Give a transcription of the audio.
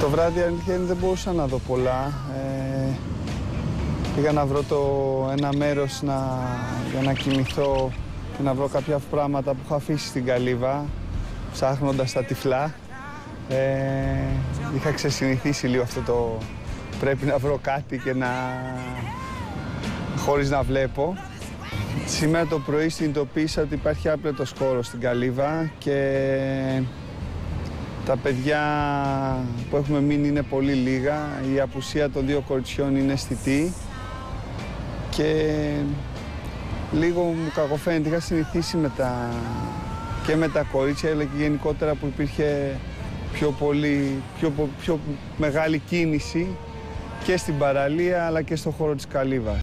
Το βράδυ αλήθεια δεν μπορούσα να δω πολλά. Πήγα να βρω ένα μέρος για να κοιμηθώ και να βρω κάποια πράγματα που είχα αφήσει στην καλύβα, ψάχνοντας τα τυφλά. Είχα ξεσυνηθίσει λίγο αυτό το πρέπει να βρω κάτι και χωρίς να βλέπω. Σήμερα το πρωί συνειδητοποίησα ότι υπάρχει άπλετος χώρος στην καλύβα και τα παιδιά που έχουμε μείνει είναι πολύ λίγα. Η απουσία των δύο κοριτσιών είναι αισθητή και λίγο μου κακοφαίνεται. Είχα συνηθίσει και με τα κορίτσια, αλλά και γενικότερα που υπήρχε πιο μεγάλη κίνηση και στην παραλία αλλά και στο χώρο της καλύβας.